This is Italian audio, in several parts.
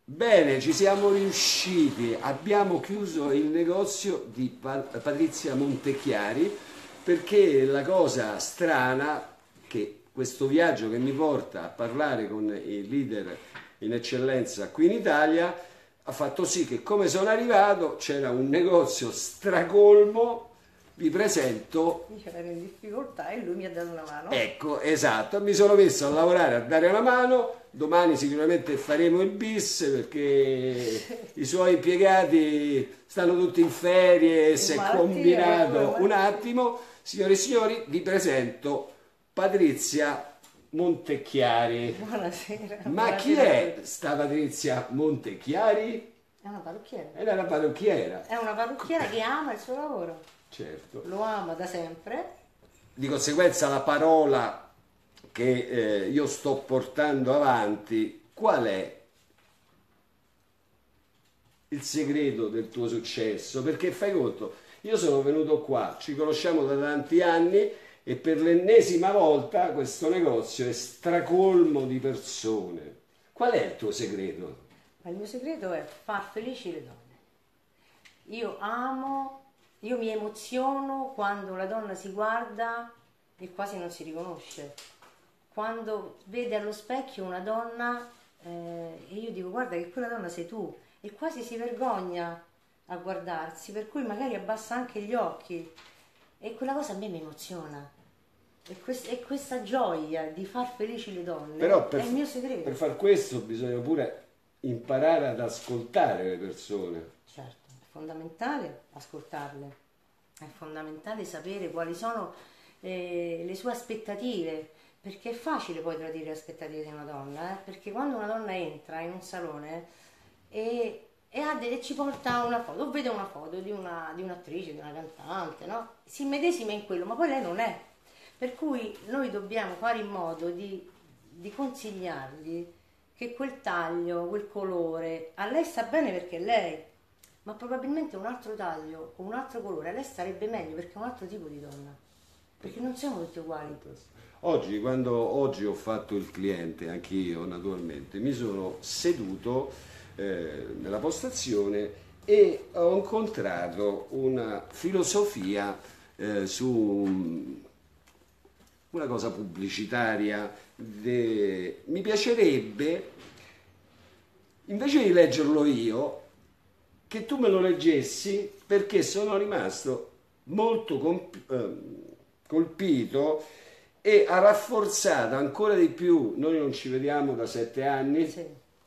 Bene, ci siamo riusciti, abbiamo chiuso il negozio di Patrizia Montechiari perché la cosa strana che questo viaggio che mi porta a parlare con i leader in eccellenza qui in Italia ha fatto sì che come sono arrivato c'era un negozio stracolmo, vi presento. Dice era in difficoltà e lui mi ha dato una mano. Ecco, esatto, mi sono messo a lavorare, a dare una mano. Domani sicuramente faremo il bis perché i suoi impiegati stanno tutti in ferie e si è combinato un attimo. Signore e signori, vi presento Patrizia Montechiari. Buonasera. Ma buonasera chi è sta Patrizia Montechiari? È una parrucchiera. Era una parrucchiera. È una parrucchiera che ama il suo lavoro. Certo. Lo ama da sempre. Di conseguenza la parola che io sto portando avanti, qual è il segreto del tuo successo? Perché fai conto, io sono venuto qua, ci conosciamo da tanti anni e per l'ennesima volta questo negozio è stracolmo di persone. Qual è il tuo segreto? Ma il mio segreto è far felici le donne. Io mi emoziono quando la donna si guarda e quasi non si riconosce. Quando vede allo specchio una donna e io dico guarda che quella donna sei tu e quasi si vergogna a guardarsi, per cui magari abbassa anche gli occhi e quella cosa a me mi emoziona. E questa gioia di far felici le donne Però è il mio segreto. Per far questo bisogna pure imparare ad ascoltare le persone. Certo, è fondamentale ascoltarle, è fondamentale sapere quali sono le sue aspettative, perché è facile poi tradire le aspettative di una donna, perché quando una donna entra in un salone e ci porta una foto, o vede una foto di un'attrice, di una cantante, no? Si immedesima in quello, ma poi lei non è. Per cui noi dobbiamo fare in modo di consigliargli che quel taglio, quel colore, a lei sta bene perché è lei, ma probabilmente un altro taglio con un altro colore a lei starebbe meglio perché è un altro tipo di donna, perché non siamo tutti uguali. Quando oggi ho fatto il cliente, anch'io naturalmente, mi sono seduto nella postazione e ho incontrato una filosofia su una cosa pubblicitaria. Mi piacerebbe, invece di leggerlo io, che tu me lo leggessi perché sono rimasto molto colpito e ha rafforzato ancora di più. Noi non ci vediamo da 7 anni. Sì.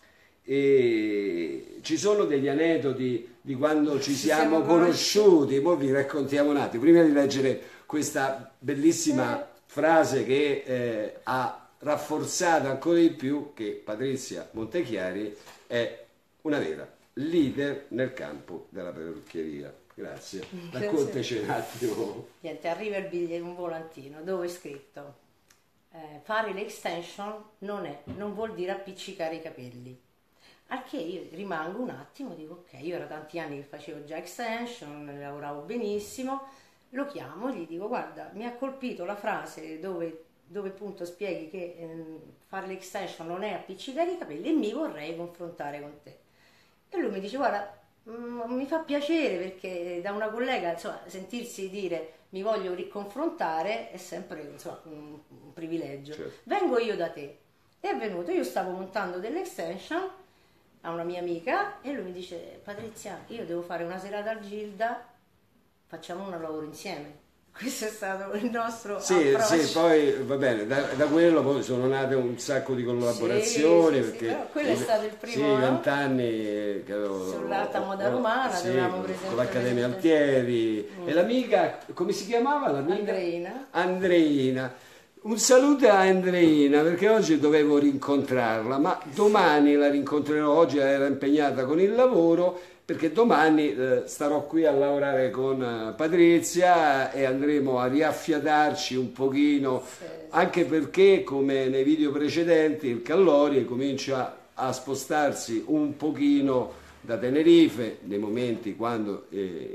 E ci sono degli aneddoti di quando ci siamo conosciuti, poi vi raccontiamo un attimo, prima di leggere questa bellissima frase che ha rafforzato ancora di più che Patrizia Montechiari è una vera leader nel campo della parrucchieria. Grazie. Raccontaci un attimo. Niente, arriva il biglietto, un volantino dove è scritto fare l'extension non vuol dire appiccicare i capelli. Al che io rimango un attimo, dico ok, io era tanti anni che facevo già extension, lavoravo benissimo, lo chiamo e gli dico guarda, mi ha colpito la frase dove appunto spieghi che fare l'extension non è appiccicare i capelli e mi vorrei confrontare con te. E lui mi dice guarda, mi fa piacere perché da una collega insomma, sentirsi dire mi voglio riconfrontare è sempre insomma, un privilegio. Certo. Vengo io da te. È venuto, io stavo montando delle extension a una mia amica e lui mi dice Patrizia, io devo fare una serata al Gilda, facciamo un lavoro insieme. Questo è stato il nostro approccio. Sì, poi va bene, da quello poi sono nate un sacco di collaborazioni, Sì, perché però quello è stato il primo, 20 anni che avevo sull'alta moda romana, dovevamo presentare con l'Accademia Altieri. E l'amica, come si chiamava l'amica? Andreina. Un saluto a Andreina perché oggi dovevo rincontrarla, ma domani la rincontrerò. Oggi era impegnata con il lavoro perché domani starò qui a lavorare con Patrizia e andremo a riaffiatarci un pochino, anche perché come nei video precedenti il Callorie comincia a spostarsi un pochino da Tenerife nei momenti quando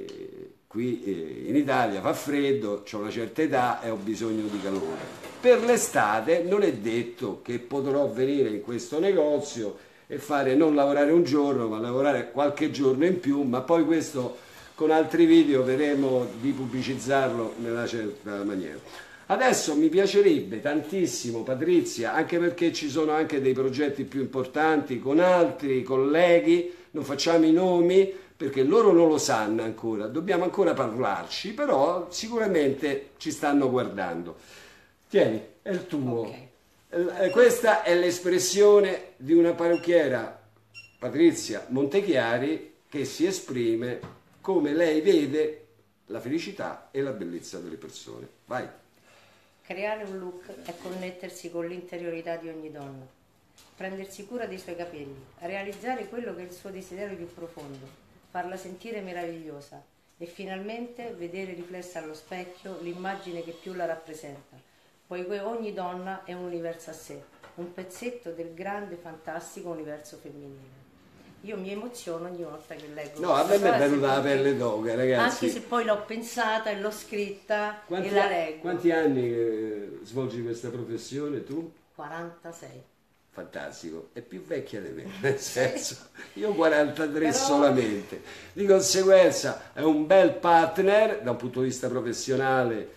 qui in Italia fa freddo, ho una certa età e ho bisogno di calore. Per l'estate non è detto che potrò venire in questo negozio e fare non lavorare un giorno ma lavorare qualche giorno in più, ma poi questo con altri video vedremo di pubblicizzarlo nella certa maniera. Adesso mi piacerebbe tantissimo, Patrizia, anche perché ci sono anche dei progetti più importanti con altri colleghi, non facciamo i nomi perché loro non lo sanno ancora, dobbiamo ancora parlarci, però sicuramente ci stanno guardando. Tieni, è il tuo. Okay. Questa è l'espressione di una parrucchiera, Patrizia Montechiari, che si esprime come lei vede la felicità e la bellezza delle persone. Vai. Creare un look è connettersi con l'interiorità di ogni donna, prendersi cura dei suoi capelli, realizzare quello che è il suo desiderio più profondo, farla sentire meravigliosa e finalmente vedere riflessa allo specchio l'immagine che più la rappresenta, poiché ogni donna è un universo a sé, un pezzetto del grande fantastico universo femminile. Io mi emoziono ogni volta che leggo. No, a me mi è venuta la pelle d'oca, ragazzi. Anche se poi l'ho pensata e l'ho scritta e la leggo. Quanti anni che svolgi questa professione tu? 46. Fantastico, è più vecchia di me, nel senso, io 43 solamente. Di conseguenza è un bel partner da un punto di vista professionale,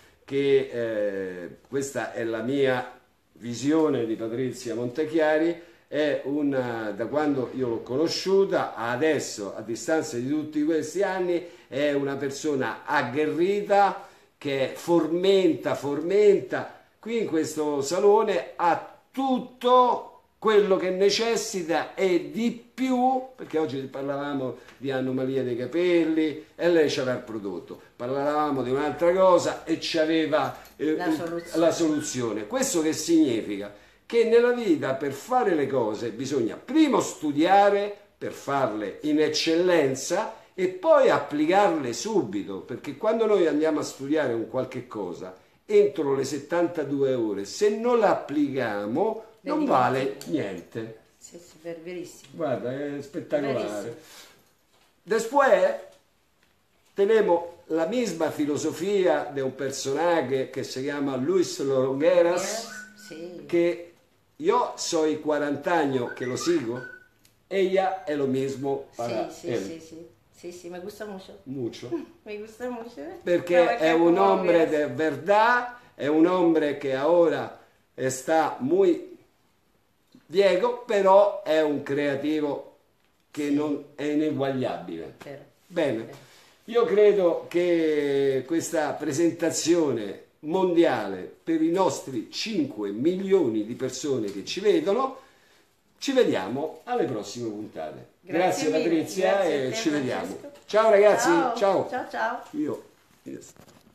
che questa è la mia visione di Patrizia Montechiari. È da quando io l'ho conosciuta adesso, a distanza di tutti questi anni, è una persona agguerrita che fomenta. Qui in questo salone ha tutto quello che necessita e di più, perché oggi parlavamo di anomalia dei capelli e lei c'aveva il prodotto, parlavamo di un'altra cosa e c'aveva la soluzione. Questo che significa? Che nella vita per fare le cose bisogna prima studiare per farle in eccellenza e poi applicarle subito, perché quando noi andiamo a studiare un qualche cosa entro le 72 ore, se non la applichiamo non vale niente. Sì, verissimo. Guarda, è spettacolare. Después tenemos la misma filosofia de un personaje que se llama Luis Longueras, sí. Que yo soy 40 años que lo sigo, ella es lo mismo para él. Sí, me gusta mucho. Mucho. Me gusta mucho. Perché è un hombre de verdad, è un hombre che ora está muy viejo, però è un creativo che non è ineguagliabile. Bene, io credo che questa presentazione mondiale per i nostri 5 milioni di persone che ci vedono, ci vediamo alle prossime puntate. Grazie Patrizia, e ci vediamo. Ciao ragazzi, ciao. Ciao. Io